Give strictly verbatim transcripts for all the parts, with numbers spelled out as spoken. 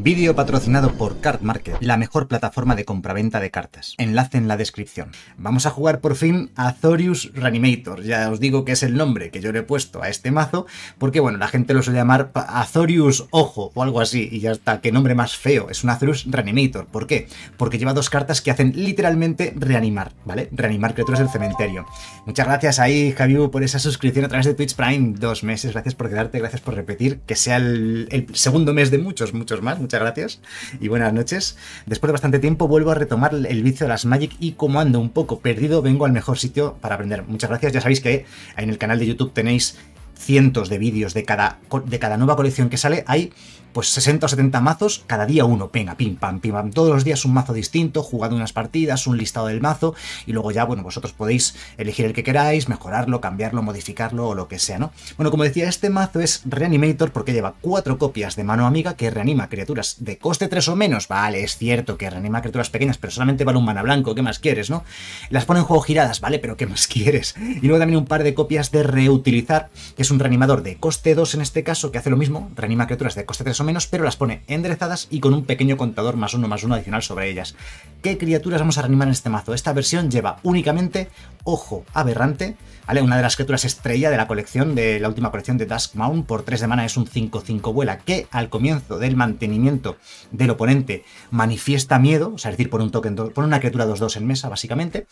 Vídeo patrocinado por Card Market, la mejor plataforma de compraventa de cartas. Enlace en la descripción. Vamos a jugar por fin a Azorius Reanimator. Ya os digo que es el nombre que yo le he puesto a este mazo, porque bueno, la gente lo suele llamar Azorius Ojo o algo así, y ya está, qué nombre más feo. Es un Azorius Reanimator. ¿Por qué? Porque lleva dos cartas que hacen literalmente reanimar, ¿vale? Reanimar criaturas del cementerio. Muchas gracias ahí, Javiu, por esa suscripción a través de Twitch Prime. Dos meses, gracias por quedarte, gracias por repetir. Que sea el, el segundo mes de muchos, muchos más. Muchas gracias y buenas noches. Después de bastante tiempo vuelvo a retomar el vicio de las Magic y como ando un poco perdido vengo al mejor sitio para aprender. Muchas gracias. Ya sabéis que en el canal de YouTube tenéis cientos de vídeos de cada, de cada nueva colección que sale. Hay pues sesenta o setenta mazos, cada día uno, venga, pim pam, pim pam, todos los días un mazo distinto, jugando unas partidas, un listado del mazo, y luego ya, bueno, vosotros podéis elegir el que queráis, mejorarlo, cambiarlo, modificarlo o lo que sea, ¿no? Bueno, como decía, este mazo es Reanimator porque lleva cuatro copias de mano amiga que reanima criaturas de coste tres o menos. Vale, es cierto que reanima criaturas pequeñas, pero solamente vale un mana blanco, ¿qué más quieres, no? Las pone en juego giradas, vale, pero ¿qué más quieres? Y luego también un par de copias de Reutilizar, que es un reanimador de coste dos en este caso, que hace lo mismo, reanima criaturas de coste tres o menos, pero las pone enderezadas y con un pequeño contador más uno más uno adicional sobre ellas. ¿Qué criaturas vamos a reanimar en este mazo? Esta versión lleva únicamente Ojo Aberrante, ¿vale? Una de las criaturas estrella de la colección, de la última colección de Duskmount, por tres de mana es un cinco cinco vuela, que al comienzo del mantenimiento del oponente manifiesta miedo, o sea, es decir, pone un token, pone una criatura dos dos en mesa, básicamente.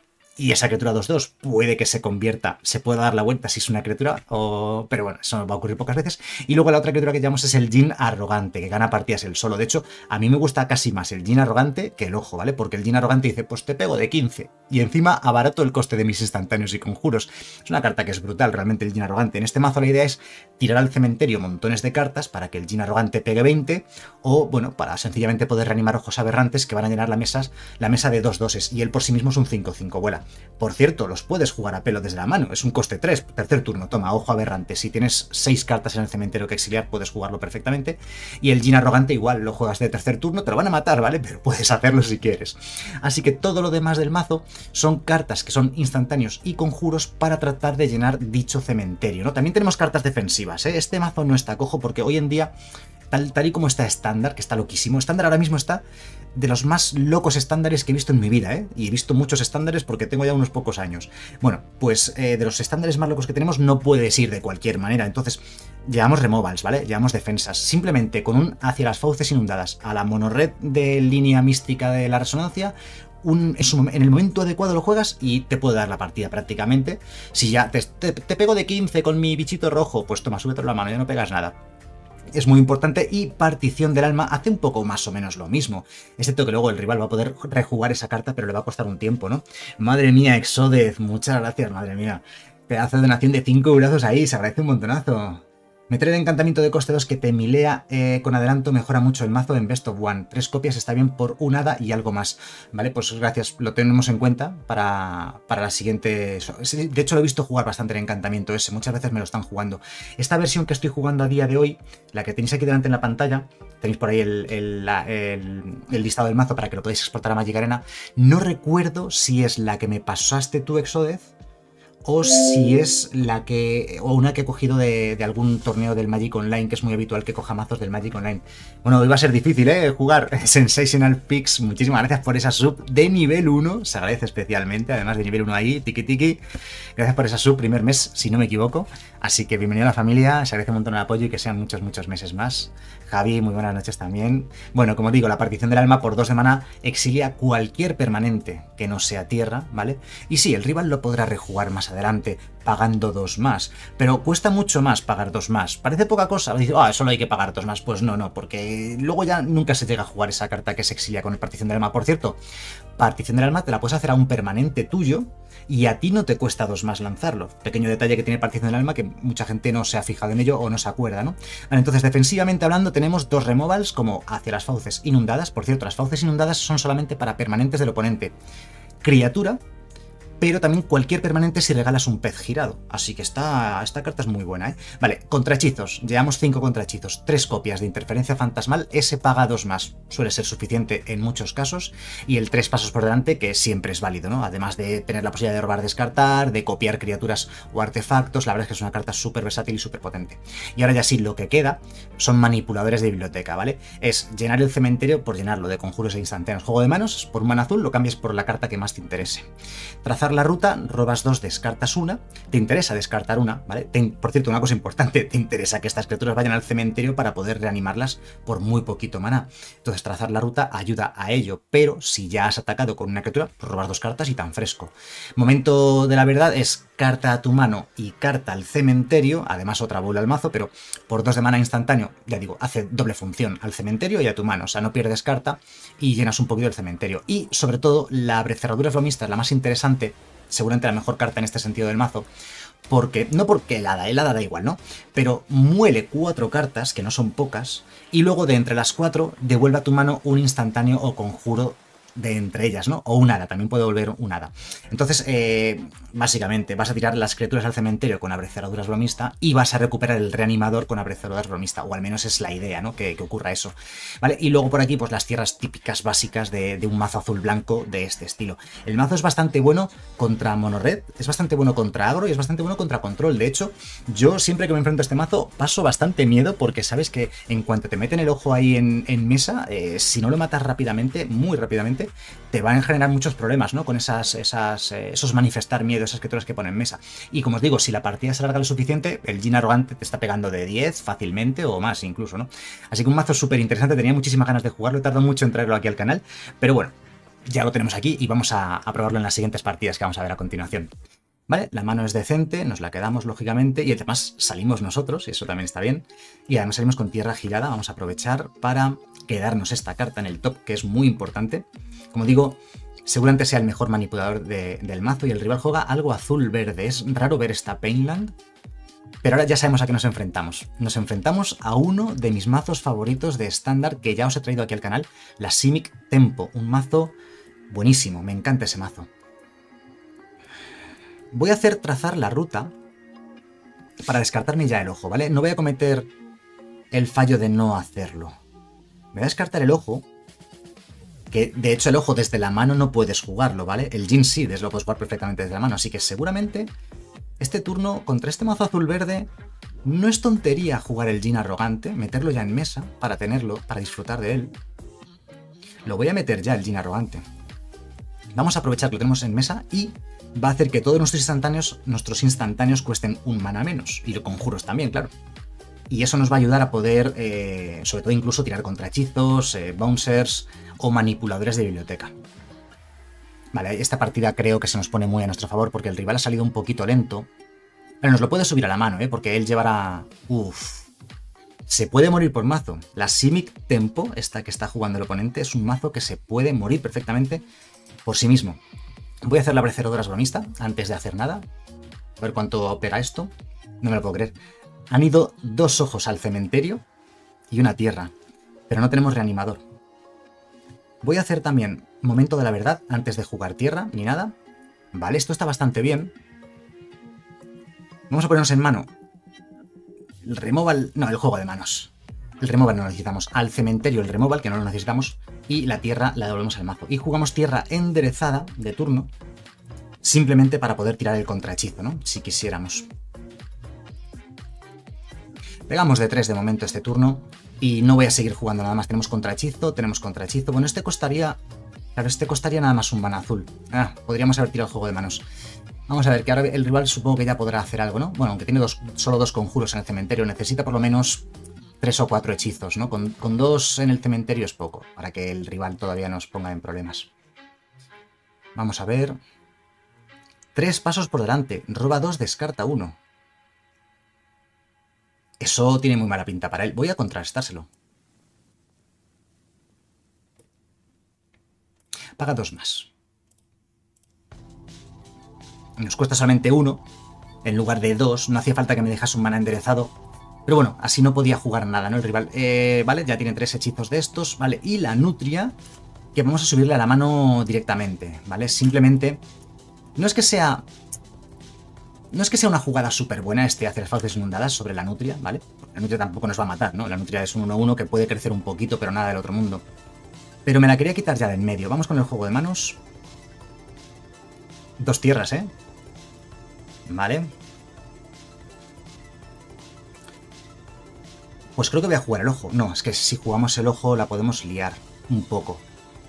Y esa criatura dos dos puede que se convierta, se pueda dar la vuelta si es una criatura, o... pero bueno, eso va a ocurrir pocas veces. Y luego la otra criatura que llamamos es el Djinn Arrogante, que gana partidas él solo. De hecho, a mí me gusta casi más el Djinn Arrogante que el Ojo, ¿vale? Porque el Djinn Arrogante dice, pues te pego de quince. Y encima abarato el coste de mis instantáneos y conjuros. Es una carta que es brutal, realmente, el Djinn Arrogante. En este mazo la idea es tirar al cementerio montones de cartas para que el Djinn Arrogante pegue veinte, o, bueno, para sencillamente poder reanimar Ojos Aberrantes que van a llenar la mesa, la mesa de dos doses. Y él por sí mismo es un cinco cinco vuela. Por cierto, los puedes jugar a pelo desde la mano, es un coste tres, tercer turno, toma, Ojo Aberrante. Si tienes seis cartas en el cementerio que exiliar, puedes jugarlo perfectamente. Y el Djinn Arrogante igual, lo juegas de tercer turno, te lo van a matar, ¿vale? Pero puedes hacerlo si quieres. Así que todo lo demás del mazo son cartas que son instantáneos y conjuros para tratar de llenar dicho cementerio, ¿no? También tenemos cartas defensivas, ¿eh? Este mazo no está cojo porque hoy en día, tal, tal y como está estándar, que está loquísimo, estándar ahora mismo está de los más locos estándares que he visto en mi vida, ¿eh? Y he visto muchos estándares porque tengo ya unos pocos años. Bueno, pues eh, de los estándares más locos que tenemos no puedes ir de cualquier manera. Entonces, llevamos removals, ¿vale? Llevamos defensas. Simplemente con un Hacia las Fauces Inundadas a la monorred de línea mística de la resonancia, Un, en el momento adecuado lo juegas y te puede dar la partida prácticamente. Si ya te, te, te pego de quince con mi bichito rojo, pues toma, súbete la mano, ya no pegas nada. Es muy importante. Y Partición del Alma hace un poco más o menos lo mismo, excepto que luego el rival va a poder rejugar esa carta, pero le va a costar un tiempo, ¿no? Madre mía, Exodez, muchas gracias, madre mía. Pedazo de donación de cinco euros ahí, se agradece un montonazo. Meter el encantamiento de coste dos que te milea eh, con adelanto mejora mucho el mazo en Best of One. Tres copias está bien por un hada y algo más. Vale, pues gracias, lo tenemos en cuenta para, para la siguiente... De hecho lo he visto jugar bastante el encantamiento ese, muchas veces me lo están jugando. Esta versión que estoy jugando a día de hoy, la que tenéis aquí delante en la pantalla, tenéis por ahí el, el, la, el, el listado del mazo para que lo podáis exportar a Magic Arena. No recuerdo si es la que me pasaste tú, Exodez, o si es la que, o una que he cogido de, de algún torneo del Magic Online, que es muy habitual que coja mazos del Magic Online. Bueno, hoy va a ser difícil, ¿eh? Jugar. Sensational Pix, muchísimas gracias por esa sub de nivel uno, se agradece especialmente, además de nivel uno ahí, tiki tiki. Gracias por esa sub, primer mes, si no me equivoco. Así que bienvenido a la familia, se agradece un montón el apoyo y que sean muchos, muchos meses más. Javi, muy buenas noches también. Bueno, como digo, la Partición del Alma por dos de mana exilia cualquier permanente que no sea tierra, ¿vale? Y sí, el rival lo podrá rejugar más adelante pagando dos más, pero cuesta mucho más pagar dos más. Parece poca cosa, dice, ah, solo hay que pagar dos más. Pues no, no, porque luego ya nunca se llega a jugar esa carta que se exilia con el Partición del Alma. Por cierto, Partición del Alma te la puedes hacer a un permanente tuyo y a ti no te cuesta dos más lanzarlo. Pequeño detalle que tiene Partición del Alma que mucha gente no se ha fijado en ello o no se acuerda, ¿no? Vale, entonces defensivamente hablando tenemos dos removals como Hacia las Fauces Inundadas. Por cierto, las Fauces Inundadas son solamente para permanentes del oponente. Criatura pero también cualquier permanente si regalas un pez girado. Así que esta, esta carta es muy buena, ¿eh? Vale, contrahechizos. Llevamos cinco contrahechizos. tres copias de interferencia fantasmal. Ese paga dos más. Suele ser suficiente en muchos casos. Y el tres pasos por delante, que siempre es válido, ¿no? Además de tener la posibilidad de robar, descartar, de copiar criaturas o artefactos. La verdad es que es una carta súper versátil y súper potente. Y ahora ya sí, lo que queda son manipuladores de biblioteca, ¿vale? Es llenar el cementerio por llenarlo de conjuros e instantáneos. Juego de manos, por un mana azul, lo cambias por la carta que más te interese. Trazar la ruta, robas dos, descartas una. Te interesa descartar una, ¿vale? Te, por cierto, una cosa importante, te interesa que estas criaturas vayan al cementerio para poder reanimarlas por muy poquito maná. Entonces, trazar la ruta ayuda a ello, pero si ya has atacado con una criatura, pues robas dos cartas y tan fresco. Momento de la verdad es carta a tu mano y carta al cementerio, además otra bola al mazo, pero por dos de mana instantáneo, ya digo, hace doble función al cementerio y a tu mano, o sea, no pierdes carta y llenas un poquito el cementerio. Y sobre todo, la abrecerradura eslomista es la más interesante, seguramente la mejor carta en este sentido del mazo, porque, no porque el hada, el hada da igual, ¿no? Pero muele cuatro cartas, que no son pocas, y luego de entre las cuatro devuelve a tu mano un instantáneo o conjuro de entre ellas, ¿no? O un hada, también puede volver un hada. Entonces, eh, básicamente, vas a tirar las criaturas al cementerio con abrezaraduras bromista y vas a recuperar el reanimador con abrezaraduras bromista, o al menos es la idea, ¿no? Que, que ocurra eso, ¿vale? Y luego por aquí, pues las tierras típicas básicas de, de un mazo azul-blanco de este estilo. El mazo es bastante bueno contra mono-red, es bastante bueno contra agro y es bastante bueno contra control. De hecho, yo siempre que me enfrento a este mazo paso bastante miedo porque sabes que en cuanto te meten el ojo ahí en, en mesa, eh, si no lo matas rápidamente, muy rápidamente, te van a generar muchos problemas, ¿no? Con esas, esas, eh, esos manifestar miedo, esas criaturas que ponen en mesa. Y como os digo, si la partida se alarga lo suficiente, el Djinn arrogante te está pegando de diez fácilmente o más incluso, ¿no? Así que un mazo súper interesante, tenía muchísimas ganas de jugarlo, he tardado mucho en traerlo aquí al canal, pero bueno, ya lo tenemos aquí y vamos a, a probarlo en las siguientes partidas que vamos a ver a continuación. ¿Vale? La mano es decente, nos la quedamos lógicamente y además salimos nosotros, y eso también está bien. Y además salimos con tierra girada, vamos a aprovechar para quedarnos esta carta en el top, que es muy importante. Como digo, seguramente sea el mejor manipulador de, del mazo y el rival juega algo azul-verde. Es raro ver esta Painland, pero ahora ya sabemos a qué nos enfrentamos. Nos enfrentamos a uno de mis mazos favoritos de estándar que ya os he traído aquí al canal, la Simic Tempo, un mazo buenísimo, me encanta ese mazo. Voy a hacer trazar la ruta para descartarme ya el ojo, ¿vale? No voy a cometer el fallo de no hacerlo. Voy a descartar el ojo, que de hecho el ojo desde la mano no puedes jugarlo, ¿vale? El Djinn sí, desde lo puedes jugar perfectamente desde la mano, así que seguramente este turno contra este mazo azul-verde no es tontería jugar el Djinn arrogante, meterlo ya en mesa para tenerlo, para disfrutar de él. Lo voy a meter ya el Djinn arrogante. Vamos a aprovechar que lo tenemos en mesa y va a hacer que todos nuestros instantáneos, nuestros instantáneos cuesten un mana menos. Y los conjuros también, claro. Y eso nos va a ayudar a poder, eh, sobre todo incluso, tirar contra hechizos, eh, bouncers o manipuladores de biblioteca. Vale, esta partida creo que se nos pone muy a nuestro favor porque el rival ha salido un poquito lento. Pero nos lo puede subir a la mano, ¿eh? Porque él llevará... Uff. Se puede morir por mazo. La Simic Tempo, esta que está jugando el oponente, es un mazo que se puede morir perfectamente por sí mismo. Voy a hacer la abreceradora bromista antes de hacer nada. A ver cuánto pega esto. No me lo puedo creer. Han ido dos ojos al cementerio y una tierra. Pero no tenemos reanimador. Voy a hacer también momento de la verdad antes de jugar tierra ni nada. Vale, esto está bastante bien. Vamos a ponernos en mano. El removal... No, el juego de manos. El removal no lo necesitamos. Al cementerio el removal, que no lo necesitamos. Y la tierra la devolvemos al mazo. Y jugamos tierra enderezada de turno. Simplemente para poder tirar el contrahechizo, ¿no? Si quisiéramos. Pegamos de tres de momento este turno. Y no voy a seguir jugando nada más. Tenemos contrahechizo, tenemos contrahechizo. Bueno, este costaría... Claro, este costaría nada más un mana azul. Ah, podríamos haber tirado el juego de manos. Vamos a ver, que ahora el rival supongo que ya podrá hacer algo, ¿no? Bueno, aunque tiene dos, solo dos conjuros en el cementerio, necesita por lo menos tres o cuatro hechizos, ¿no? Con, con dos en el cementerio es poco, para que el rival todavía nos ponga en problemas. Vamos a ver... Tres pasos por delante. Roba dos, descarta uno. Eso tiene muy mala pinta para él. Voy a contrarrestárselo. Paga dos más. Nos cuesta solamente uno, en lugar de dos. No hacía falta que me dejase un mana enderezado. Pero bueno, así no podía jugar nada, ¿no? El rival. Eh, vale, ya tiene tres hechizos de estos. Vale, y la nutria, que vamos a subirle a la mano directamente, ¿vale? Simplemente No es que sea... No es que sea una jugada súper buena este hacer fauces inundadas sobre la nutria, ¿vale? Porque la nutria tampoco nos va a matar, ¿no? La nutria es un uno uno que puede crecer un poquito, pero nada del otro mundo. Pero me la quería quitar ya de en medio. Vamos con el juego de manos. Dos tierras, ¿eh? Vale. Pues creo que voy a jugar el ojo. No, es que si jugamos el ojo la podemos liar un poco.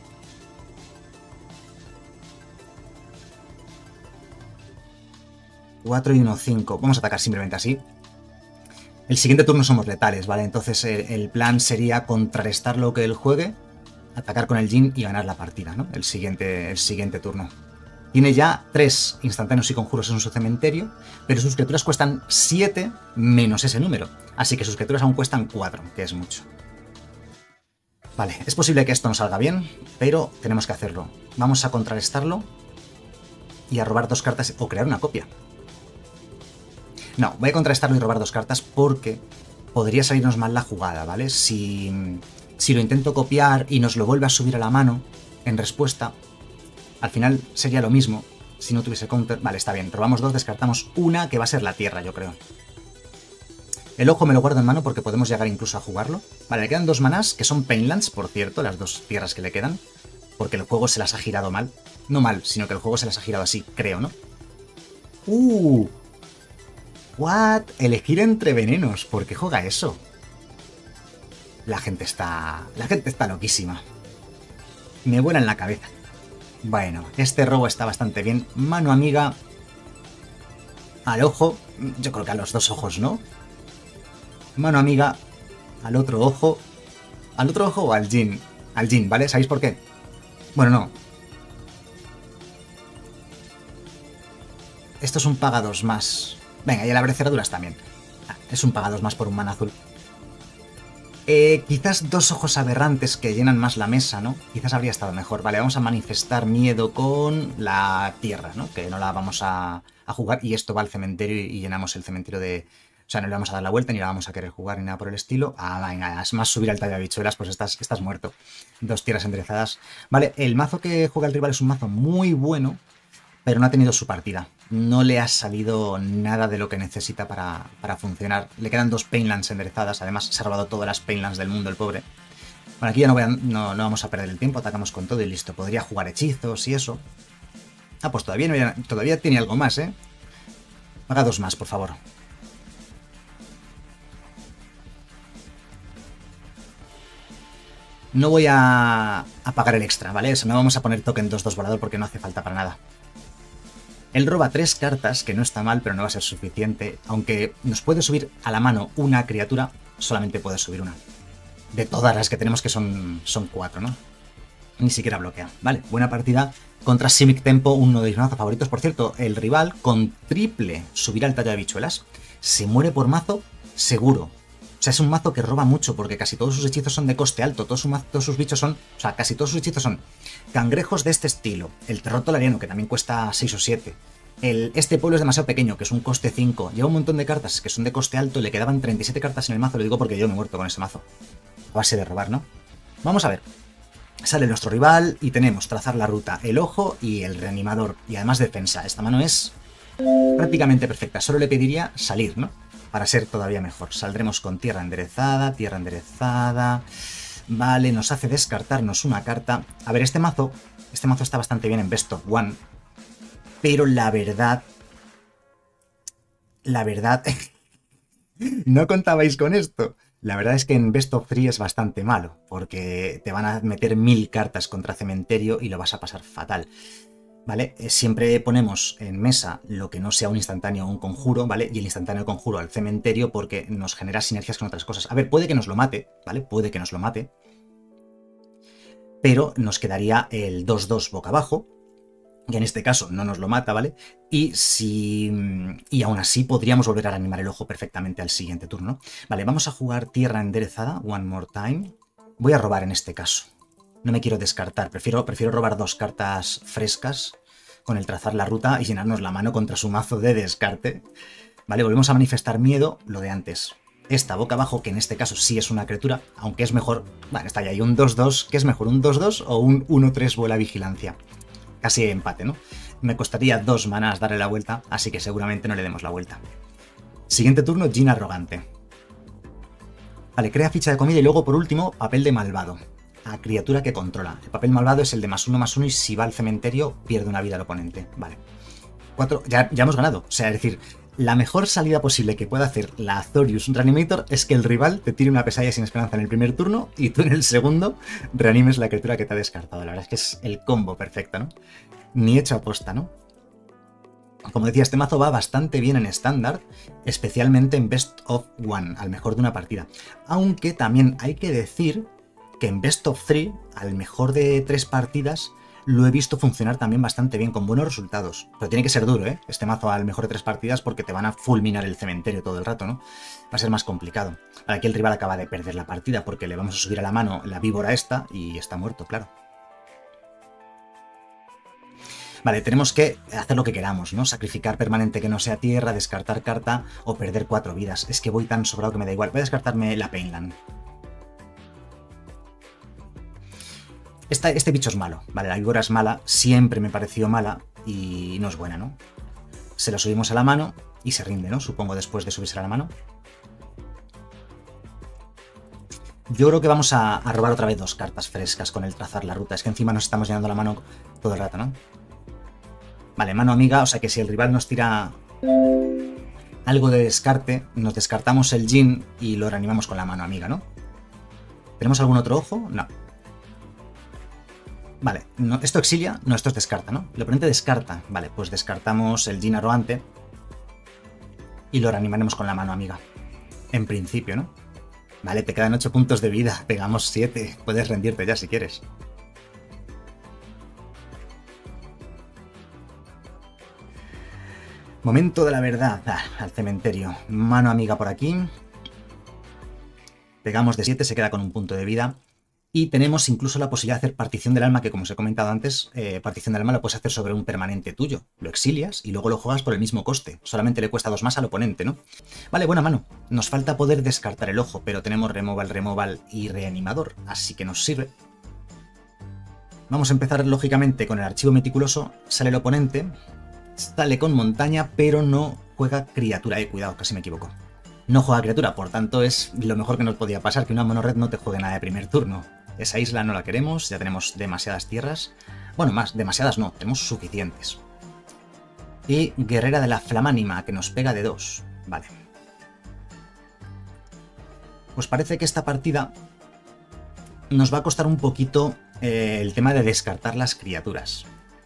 cuatro y uno, cinco. Vamos a atacar simplemente así. El siguiente turno somos letales, ¿vale? Entonces el, el plan sería contrarrestar lo que él juegue, atacar con el Jin y ganar la partida, ¿no? El siguiente, el siguiente turno. Tiene ya tres instantáneos y conjuros en su cementerio, pero sus criaturas cuestan siete menos ese número. Así que sus criaturas aún cuestan cuatro, que es mucho. Vale, es posible que esto no salga bien, pero tenemos que hacerlo. Vamos a contrarrestarlo y a robar dos cartas o crear una copia. No, voy a contrarrestarlo y robar dos cartas porque podría salirnos mal la jugada, ¿vale? Si, si lo intento copiar y nos lo vuelve a subir a la mano en respuesta, al final sería lo mismo si no tuviese counter. Vale, está bien, robamos dos, descartamos una que va a ser la tierra, yo creo. El ojo me lo guardo en mano porque podemos llegar incluso a jugarlo. Vale, le quedan dos manás, que son Painlands, por cierto, las dos tierras que le quedan, porque el juego se las ha girado mal. No mal, sino que el juego se las ha girado así, creo, ¿no? ¡Uh! ¿What? Elegir entre venenos. ¿Por qué juega eso? La gente está... La gente está loquísima. Me vuela en la cabeza. Bueno, este robo está bastante bien. Mano amiga. Al ojo. Yo creo que a los dos ojos, ¿no? Mano amiga. Al otro ojo. ¿Al otro ojo o al Jin? Al Jin, ¿vale? ¿Sabéis por qué? Bueno, no. Esto es un paga dos más. Venga, y el abre cerraduras también. Ah, es un paga dos más por un mana azul. Eh, quizás dos ojos aberrantes que llenan más la mesa, ¿no? Quizás habría estado mejor. Vale, vamos a manifestar miedo con la tierra, ¿no? Que no la vamos a, a jugar y esto va al cementerio y, y llenamos el cementerio de... O sea, no le vamos a dar la vuelta ni la vamos a querer jugar ni nada por el estilo. Ah, venga, es más subir al talla de habichuelas, pues estás, estás muerto. Dos tierras enderezadas. Vale, el mazo que juega el rival es un mazo muy bueno, pero no ha tenido su partida. No le ha salido nada de lo que necesita para, para funcionar. Le quedan dos Painlands enderezadas. Además, se ha robado todas las Painlands del mundo, el pobre. Bueno, aquí ya no, voy a, no, no vamos a perder el tiempo. Atacamos con todo y listo. Podría jugar hechizos y eso. Ah, pues todavía, no, todavía tiene algo más, ¿eh? Haga dos más, por favor. No voy a, a pagar el extra, ¿vale? Eso, no vamos a poner token dos dos volador porque no hace falta para nada. Él roba tres cartas, que no está mal, pero no va a ser suficiente. Aunque nos puede subir a la mano una criatura, solamente puede subir una. De todas las que tenemos, que son, son cuatro, ¿no? Ni siquiera bloquea. Vale, buena partida contra Simic Tempo, uno de mis mazos favoritos. Por cierto, el rival con triple subir al talla de habichuelas se muere por mazo seguro. O sea, es un mazo que roba mucho porque casi todos sus hechizos son de coste alto. Todos, su mazo, todos sus bichos son... O sea, casi todos sus hechizos son cangrejos de este estilo. El terror tolariano, que también cuesta seis o siete. El, este pueblo es demasiado pequeño, que es un coste cinco. Lleva un montón de cartas que son de coste alto. Le quedaban treinta y siete cartas en el mazo. Lo digo porque yo me he muerto con ese mazo. A base de robar, ¿no? Vamos a ver. Sale nuestro rival y tenemos trazar la ruta, el ojo y el reanimador. Y además defensa. Esta mano es prácticamente perfecta. Solo le pediría salir, ¿no? Para ser todavía mejor. Saldremos con tierra enderezada, tierra enderezada. Vale, nos hace descartarnos una carta. A ver, este mazo, este mazo está bastante bien en Best of One. Pero la verdad... La verdad... no contabais con esto. La verdad es que en Best of Three es bastante malo. Porque te van a meter mil cartas contra cementerio y lo vas a pasar fatal. ¿Vale? Siempre ponemos en mesa lo que no sea un instantáneo o un conjuro, ¿vale? Y el instantáneo conjuro al cementerio porque nos genera sinergias con otras cosas. A ver, puede que nos lo mate, ¿vale? Puede que nos lo mate. Pero nos quedaría el dos dos boca abajo. Y en este caso no nos lo mata, ¿vale? Y si... Y aún así podríamos volver a reanimar el ojo perfectamente al siguiente turno. Vale, vamos a jugar tierra enderezada, one more time. Voy a robar en este caso. No me quiero descartar, prefiero, prefiero robar dos cartas frescas con el trazar la ruta y llenarnos la mano contra su mazo de descarte. Vale, volvemos a manifestar miedo, lo de antes. Esta boca abajo, que en este caso sí es una criatura, aunque es mejor... Bueno, está ahí un dos dos, ¿qué es mejor? ¿Un dos dos o un uno tres vuela vigilancia? Casi empate, ¿no? Me costaría dos manas darle la vuelta, así que seguramente no le demos la vuelta. Siguiente turno, Djinn Arrogante. Vale, crea ficha de comida y luego, por último, papel de malvado. A criatura que controla. El papel malvado es el de más uno, más uno y si va al cementerio pierde una vida el oponente. Vale. Cuatro, ya, ya hemos ganado. O sea, es decir, la mejor salida posible que pueda hacer la Azorius Reanimator es que el rival te tire una pesadilla sin esperanza en el primer turno y tú en el segundo reanimes la criatura que te ha descartado. La verdad es que es el combo perfecto, ¿no? Ni hecho aposta, ¿no? Como decía, este mazo va bastante bien en estándar, especialmente en Best of One, al mejor de una partida. Aunque también hay que decir que en Best of Three, al mejor de tres partidas, lo he visto funcionar también bastante bien, con buenos resultados. Pero tiene que ser duro, ¿eh? Este mazo al mejor de tres partidas porque te van a fulminar el cementerio todo el rato, ¿no? Va a ser más complicado. Aquí el rival acaba de perder la partida porque le vamos a subir a la mano la víbora esta y está muerto, claro. Vale, tenemos que hacer lo que queramos, ¿no? Sacrificar permanente que no sea tierra, descartar carta o perder cuatro vidas. Es que voy tan sobrado que me da igual. Voy a descartarme la Painland. Esta, este bicho es malo, vale, la víbora es mala, siempre me pareció mala y no es buena, ¿no? Se lo subimos a la mano y se rinde, ¿no? Supongo después de subirse a la mano. Yo creo que vamos a, a robar otra vez dos cartas frescas con el trazar la ruta. Es que encima nos estamos llenando la mano todo el rato, ¿no? Vale, mano amiga, o sea que si el rival nos tira algo de descarte, nos descartamos el Djinn y lo reanimamos con la mano amiga, ¿no? ¿Tenemos algún otro ojo? No. Vale, no, esto exilia, no, esto es descarta, ¿no? El oponente descarta, vale, pues descartamos el Djinn Arrogante y lo reanimaremos con la mano amiga. En principio, ¿no? Vale, te quedan ocho puntos de vida, pegamos siete, puedes rendirte ya si quieres. Momento de la verdad, ah, al cementerio. Mano amiga por aquí. Pegamos de siete, se queda con un punto de vida. Y tenemos incluso la posibilidad de hacer partición del alma, que como os he comentado antes, eh, partición del alma lo puedes hacer sobre un permanente tuyo. Lo exilias y luego lo juegas por el mismo coste. Solamente le cuesta dos más al oponente, ¿no? Vale, buena mano. Nos falta poder descartar el ojo, pero tenemos removal, removal y reanimador, así que nos sirve. Vamos a empezar lógicamente con el archivo meticuloso. Sale el oponente, sale con montaña, pero no juega criatura. Eh, cuidado, casi me equivoco. No juega criatura, por tanto es lo mejor que nos podía pasar, que una mono red no te juegue nada de primer turno. Esa isla no la queremos, ya tenemos demasiadas tierras. Bueno, más, demasiadas no, tenemos suficientes. Y guerrera de la flamánima, que nos pega de dos. Vale. Pues parece que esta partida nos va a costar un poquito eh, el tema de descartar las criaturas.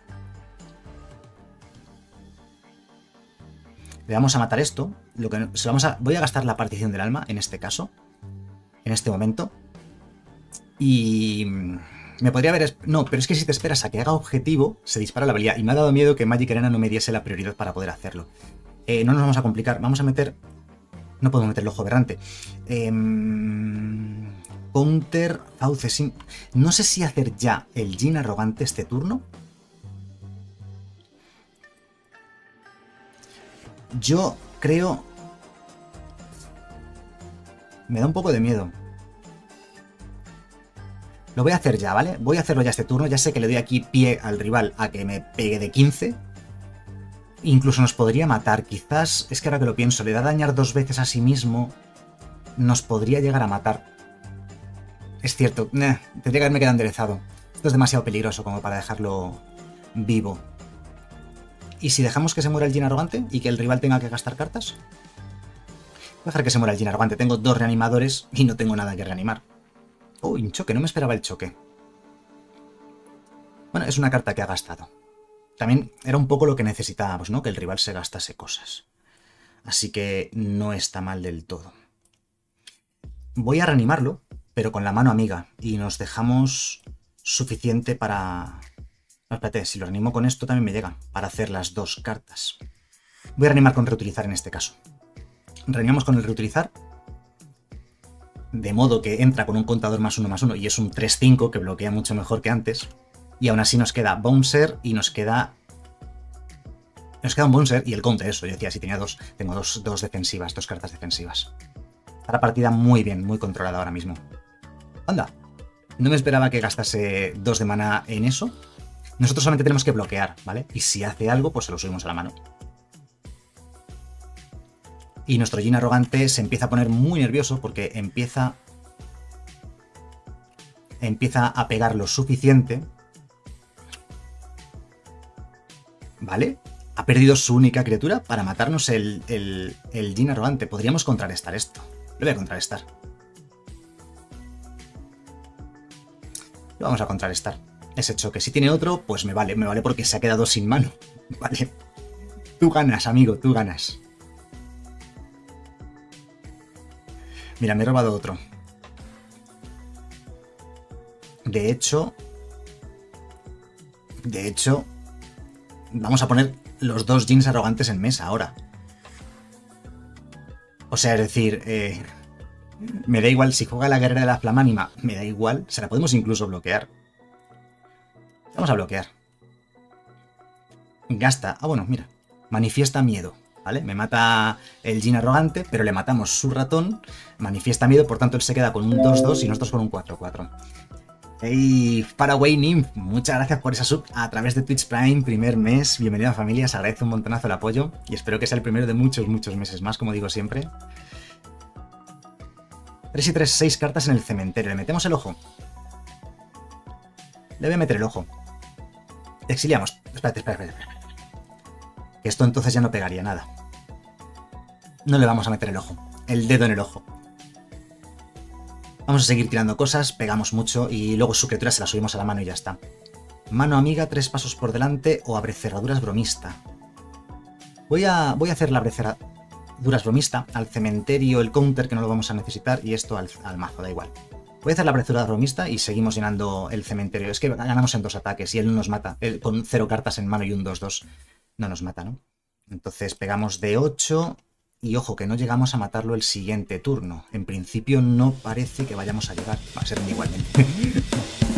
Le vamos a matar esto. Lo que, se vamos a, voy a gastar la partición del alma, en este caso. En este momento. Y me podría haber... No, pero es que si te esperas a que haga objetivo, se dispara la habilidad. Y me ha dado miedo que Magic Arena no me diese la prioridad para poder hacerlo. Eh, no nos vamos a complicar. Vamos a meter... No puedo meter el ojo aberrante. Eh, counter, fauce, sin... No sé si hacer ya el Djinn Arrogante este turno. Yo creo... Me da un poco de miedo. Lo voy a hacer ya, ¿vale? Voy a hacerlo ya este turno. Ya sé que le doy aquí pie al rival a que me pegue de quince. Incluso nos podría matar. Quizás, es que ahora que lo pienso, le da dañar dos veces a sí mismo. Nos podría llegar a matar. Es cierto. Nah, tendría que haberme quedado enderezado. Esto es demasiado peligroso como para dejarlo vivo. ¿Y si dejamos que se muera el Djinn Arrogante y que el rival tenga que gastar cartas? Voy a dejar que se muera el Djinn Arrogante. Tengo dos reanimadores y no tengo nada que reanimar. Oh, un choque. No me esperaba el choque. Bueno, es una carta que ha gastado. También era un poco lo que necesitábamos, ¿no? Que el rival se gastase cosas. Así que no está mal del todo. Voy a reanimarlo, pero con la mano amiga. Y nos dejamos suficiente para... No, espérate, si lo reanimo con esto también me llega. Para hacer las dos cartas. Voy a reanimar con reutilizar en este caso. Reanimamos con el reutilizar. De modo que entra con un contador más uno más uno y es un tres cinco que bloquea mucho mejor que antes. Y aún así nos queda Bouncer y nos queda... Nos queda un Bouncer y el counter, eso. Yo decía, si tenía dos, tengo dos, dos defensivas, dos cartas defensivas. Está la partida muy bien, muy controlada ahora mismo. Anda, no me esperaba que gastase dos de mana en eso. Nosotros solamente tenemos que bloquear, ¿vale? Y si hace algo, pues se lo subimos a la mano. Y nuestro Jhin arrogante se empieza a poner muy nervioso porque empieza... Empieza a pegar lo suficiente. ¿Vale? Ha perdido su única criatura para matarnos el, el, el Jhin arrogante. Podríamos contrarrestar esto. Lo voy a contrarrestar. Lo vamos a contrarrestar. Ese choque. Si tiene otro, pues me vale. Me vale porque se ha quedado sin mano. Vale. Tú ganas, amigo. Tú ganas. Mira, me he robado otro. De hecho... De hecho... Vamos a poner los dos Jhins arrogantes en mesa ahora. O sea, es decir... Eh, me da igual si juega la guerrera de la flamánima. Me da igual. Se la podemos incluso bloquear. Vamos a bloquear. Gasta... Ah, bueno, mira. Manifiesta miedo. ¿Vale? Me mata el Jhin arrogante, pero le matamos su ratón. Manifiesta miedo, por tanto él se queda con un dos dos y nosotros con un cuatro cuatro. Hey, Faraway Nymph, muchas gracias por esa sub a través de Twitch Prime, primer mes. Bienvenido a familia, se agradece un montonazo el apoyo y espero que sea el primero de muchos, muchos meses más, como digo siempre. tres y tres, seis cartas en el cementerio. ¿Le metemos el ojo? Le voy a meter el ojo. Exiliamos. Espérate, espérate, espérate. Que esto entonces ya no pegaría nada. No le vamos a meter el ojo. El dedo en el ojo. Vamos a seguir tirando cosas, pegamos mucho y luego su criatura se la subimos a la mano y ya está. Mano amiga, tres pasos por delante o abre cerraduras bromista. Voy a, voy a hacer la abre cerraduras bromista, al cementerio el counter que no lo vamos a necesitar y esto al, al mazo, da igual. Voy a hacer la abre cerraduras bromista y seguimos llenando el cementerio. Es que ganamos en dos ataques y él no nos mata. Él, con cero cartas en mano y un dos dos no nos mata, ¿no? Entonces pegamos de ocho... Y ojo, que no llegamos a matarlo el siguiente turno. En principio no parece que vayamos a llegar. Va a ser igualmente.